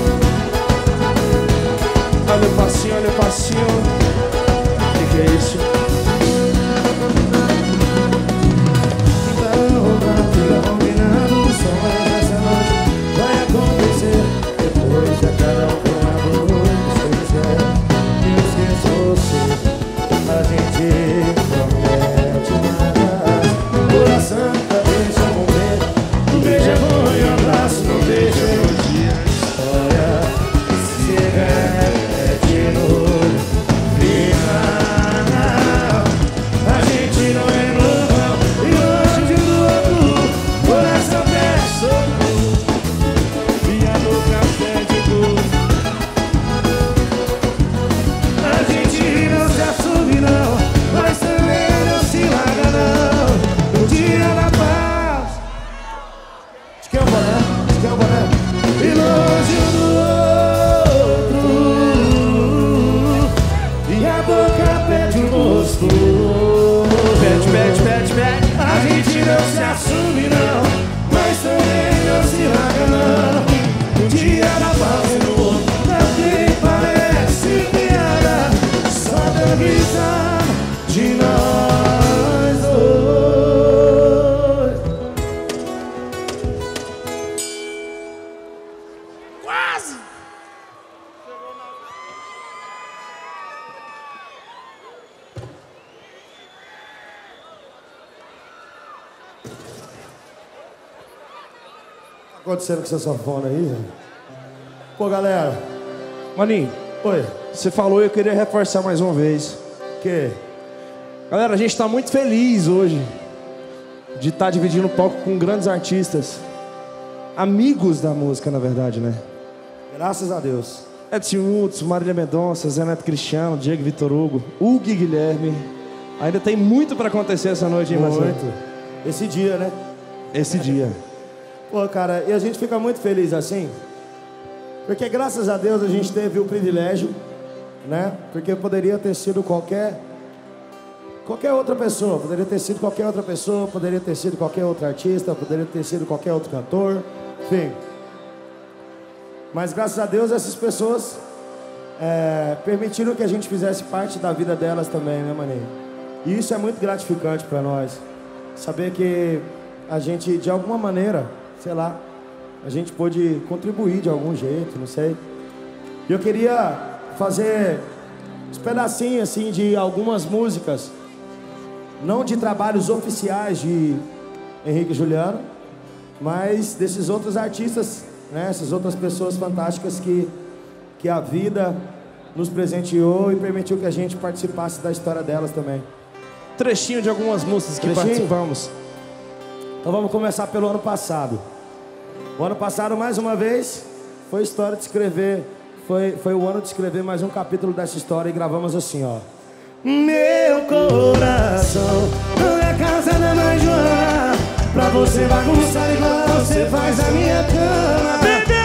acontecendo com essa sanfona aí, velho? Pô, galera. Maninho. Oi. Você falou e eu queria reforçar mais uma vez. Que? Galera, a gente tá muito feliz hoje de estar tá dividindo o palco com grandes artistas. Amigos da música, na verdade, né? Graças a Deus. Edson Hudson, Marília Mendonça, Zé Neto Cristiano, Diego Vitor Hugo, Hugo e Guilherme. Ainda tem muito pra acontecer essa noite, hein, Marcelo? Muito. Esse dia, né? Esse dia. Pô, cara, e a gente fica muito feliz assim, porque graças a Deus a gente teve o privilégio, né? Porque poderia ter sido qualquer qualquer outra pessoa, poderia ter sido qualquer outra pessoa, poderia ter sido qualquer outro artista, poderia ter sido qualquer outro cantor, enfim. Mas graças a Deus essas pessoas é, permitiram que a gente fizesse parte da vida delas também, né, maninho? E isso é muito gratificante pra nós. Saber que a gente, de alguma maneira, sei lá, a gente pôde contribuir de algum jeito, não sei. E eu queria fazer uns pedacinhos assim de algumas músicas, não de trabalhos oficiais de Henrique e Juliano, mas desses outros artistas, né, essas outras pessoas fantásticas que, que a vida nos presenteou e permitiu que a gente participasse da história delas também. Trechinho de algumas músicas que Trechinho? participamos. Então vamos começar pelo ano passado. O ano passado, mais uma vez, foi história de escrever, foi, foi o ano de escrever mais um capítulo dessa história e gravamos assim, ó. Meu coração não é casa da mãe Joana, pra você bagunçar igual você faz a minha cama. Bebê!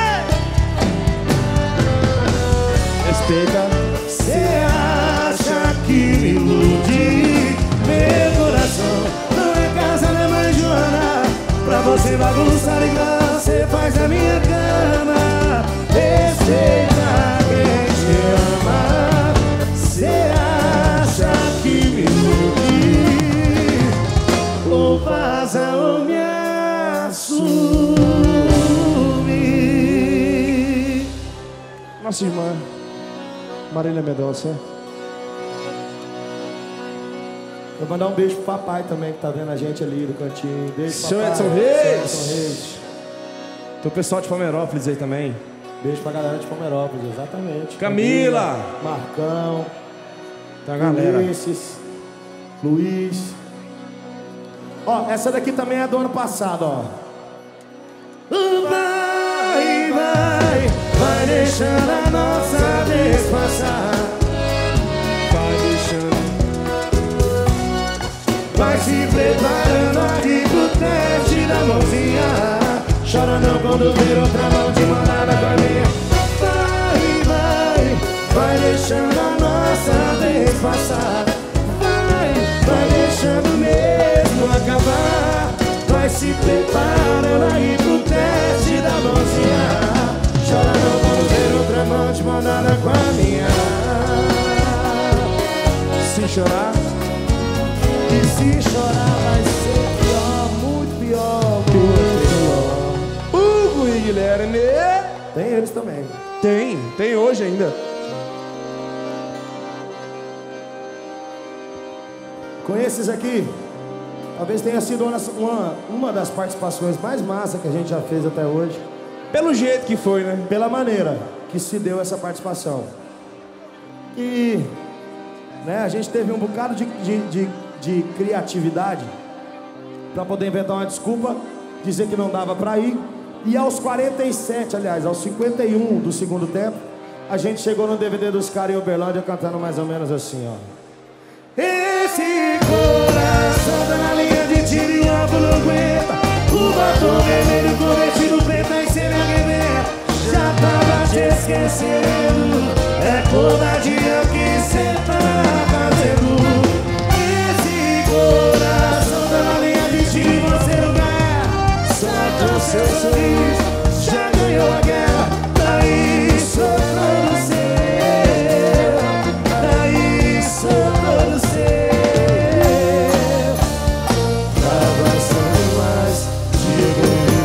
Respeita. Cê acha que me ilude? Meu coração não é casa da mãe Joana, pra você bagunçar igual você faz a minha cama. Respeita quem te ama. Cê acha que me ilude? Ou vaza ou me assume? Nossa irmã Marília Mendonça. Vou mandar um beijo pro papai também, que tá vendo a gente ali do cantinho. Beijo, Seu papai. Edson Reis. Seu Edson Reis. Tem o pessoal de Palmeirópolis aí também. Beijo pra galera de Palmeirópolis, exatamente. Camila. Marcão. Tá a galera. Ulisses, Luiz. Ó, essa daqui também é do ano passado, ó. Vai, vai, vai deixando a nossa vez passar. Vai deixando. Vai se preparando ali pro teste da mãozinha. Chora não quando vir outra mão de mandada com a minha. Vai, vai, vai deixando a nossa vez passar. Vai, vai deixando mesmo acabar. Vai se preparando aí pro teste da mãozinha. Chora não quando ver outra mão de mandada com a minha. Se chorar. E se chorar vai ser pior, muito pior, muito pior. Hugo e Guilherme. Tem eles também. Tem, tem hoje ainda. Com esses aqui, talvez tenha sido uma, uma, uma das participações mais massas que a gente já fez até hoje. Pelo jeito que foi, né? Pela maneira que se deu essa participação. E né, a gente teve um bocado de, de, de, de criatividade para poder inventar uma desculpa, dizer que não dava para ir. E aos quarenta e sete, aliás, aos cinquenta e um do segundo tempo, a gente chegou no D V D dos caras em Uberlândia cantando mais ou menos assim, ó. Esse coração tá na linha de tiro e o álcool não aguenta. O batom vermelho com vestido preto aí cê me arrebenta. Já tava te esquecendo, é covardia que cê tá fazendo. Esse coração tá na linha de tiro e você não ganha. Só com seu sorriso já ganhou a guerra. Daí sobrando seu, daí sobrando seu. Tava só demais, Diego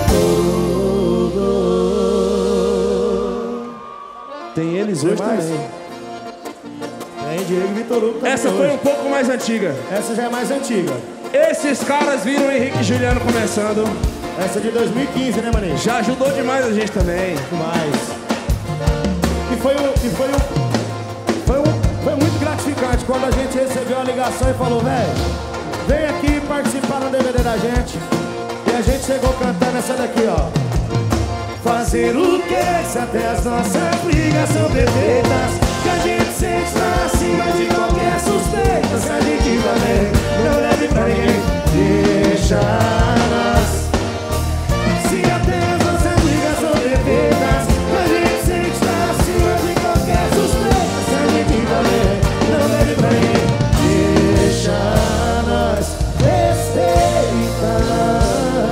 Vitor Hugo. Tem eles hoje mais? também. Tem Diego Vitor Hugo também. Essa foi um pouco mais antiga. Essa já é mais antiga. Esses caras viram o Henrique e Juliano começando. Essa é de dois mil e quinze, né, maninho? Já ajudou demais a gente também. Demais. E foi um, e foi um, foi um, foi muito gratificante quando a gente recebeu a ligação e falou, velho, vem aqui participar no D V D da gente. E a gente chegou cantando essa daqui, ó. Fazer o que se até as nossas brigas são perfeitas, que a gente sente estar acima de qualquer suspeita. Se a gente valer, não deve pra ninguém, deixa nós. Se até as nossas brigas são perfeitas, que a gente sente estar acima de qualquer suspeita. Se a gente valer, não deve pra ninguém, deixa nós respeitar.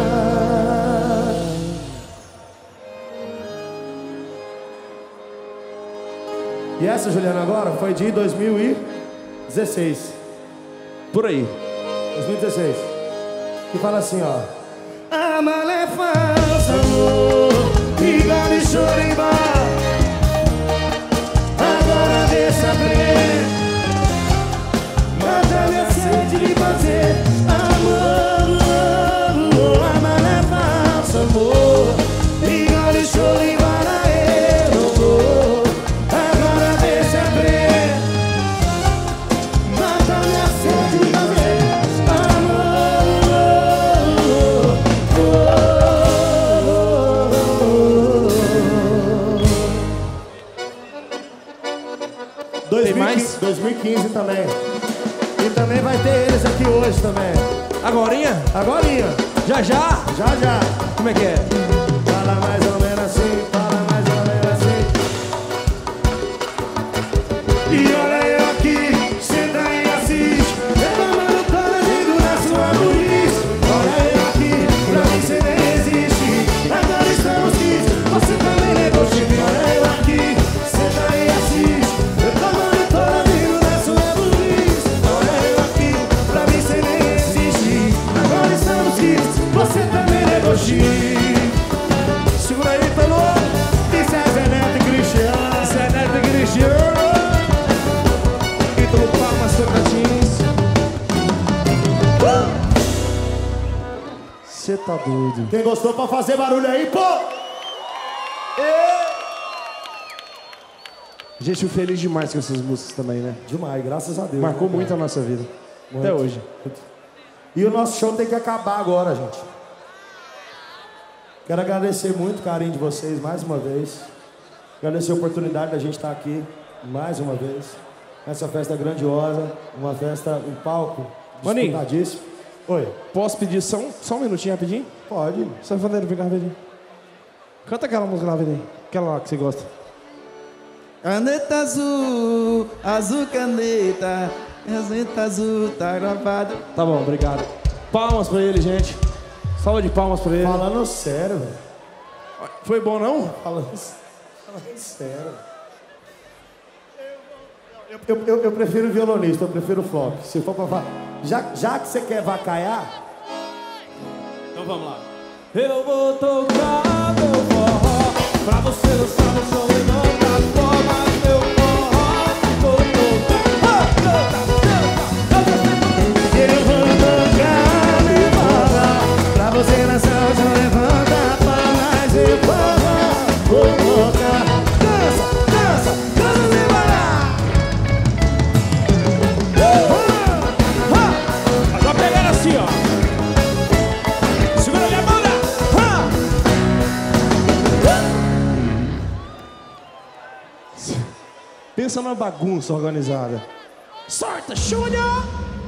E essa, Juliana, agora foi de dois mil e dezesseis. Por aí. dois mil e dezesseis. Que fala assim, ó. A malé falsa, amor, igual de chorimbar. Agora vê saber, mata minha sede de fazer amor. A malé falsa, amor, igual de chorimbar. Tem mais? dois mil e quinze também. E também vai ter eles aqui hoje também. Agorinha? Agorinha. Já, já? Já, já. Como é que é? Fala mais ou menos assim, fala mais ou menos assim. E olha eu aqui, senta e assiste, reclamando toda gente na sua burrice. Olha eu aqui, pra mim você nem existe. Agora estamos quites, você também negou chifre. Olha eu aqui, senta e assiste, reclamando toda gente na sua burrice. Olha eu aqui, pra mim você nem existe. Agora estamos quites, você também negou chifre. Segura aí, pelo. Isso é Zé Neto e Cristiano. Zé Neto e Cristiano. Ídolo Palmas Tocantins. Cê tá doido. Quem gostou pra fazer barulho aí, pô! Gente, eu fui feliz demais com essas músicas também, né? Demais, graças a Deus. Marcou né, muito a nossa vida. Muito. Até hoje. E o nosso show tem que acabar agora, gente. Quero agradecer muito o carinho de vocês mais uma vez. Agradecer a oportunidade da gente estar aqui mais uma vez. Nessa festa grandiosa, uma festa, um palco Maninho. disputadíssimo. Oi. Posso pedir só um, só um minutinho rapidinho? Pode. Sanfoneiro, vem cá rapidinho. Canta aquela música lá, rapidinho. Aquela lá que você gosta. Caneta azul, azul caneta, caneta azul, tá gravado. Tá bom, obrigado. Palmas pra ele, gente. Salva de palmas pra ele. Falando sério, velho. Foi bom, não? Falando, falando sério. Eu, eu, eu, eu prefiro violonista, eu prefiro flop. Se for pra falar. Já, já que você quer vacaiar. Então vamos lá. Eu vou tocar meu forró pra você dançar no chão e não das formas. Meu forró, vou tocar. Eu vou tocar meu forró pra você dançar no chão, levanta a palma, eu forró, vou tocar. Dança, dança, dança sem parar. Agora pegando assim, ó. Segura minha banda. Pensa numa bagunça organizada. Sorta, Júnior!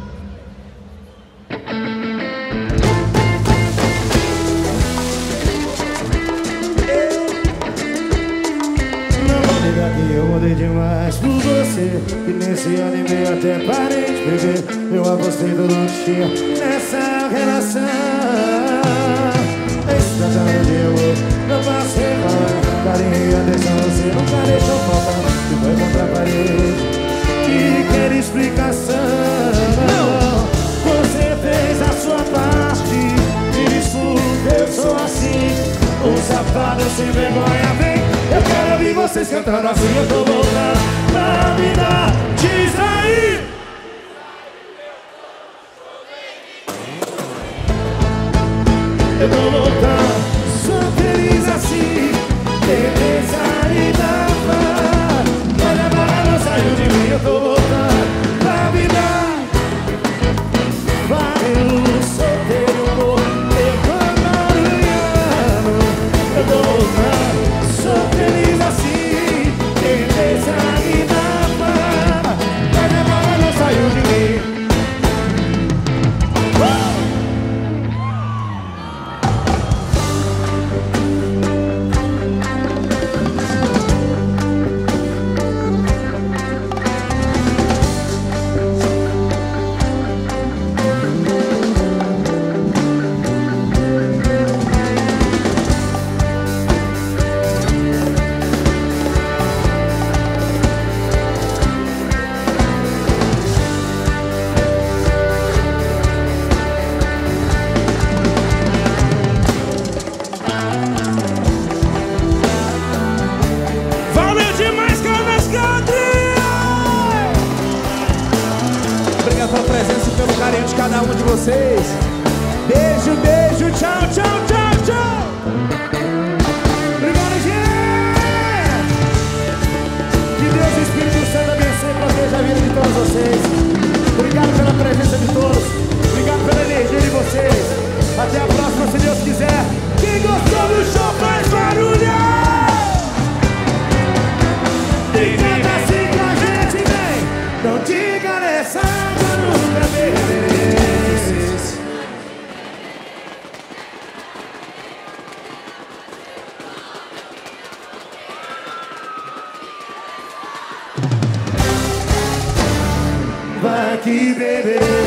Não vou negar que eu mudei demais por você, e nesse ano e meio até parei de beber. Eu apostei tudo que tinha nessa relação. Esse tratado de amor não posso reclamar. Carinho e atenção você nunca deixou faltar. E foi contra a parede e quer explicação. Não, você fez a sua parte. Me desculpe, eu sou assim, um safado sem vergonha. Vem, eu quero ouvir vocês cantando assim. Eu tô voltando pra me dar, diz aí. eu tô voltando. Sou feliz assim, tentei sair da paz, mas agora não saiu de mim. Eu tô voltando pra vida. Vai o solteiro, eu tô barulhando. Eu tô voltando, sou feliz assim, tentei sair da paz, mas agora não saiu de mim. Pela presença e pelo carinho de cada um de vocês. Beijo, beijo, tchau, tchau, tchau, tchau. Obrigado, gente. Que Deus e o Espírito Santo abençoe e proteja a vida de todos vocês. Obrigado pela presença de todos. Obrigado pela energia de vocês. Até a próxima, se Deus quiser. Quem gostou do show faz barulho. E canta assim que a gente vem. Não diga nessa água nunca beberei. Vai que beberei.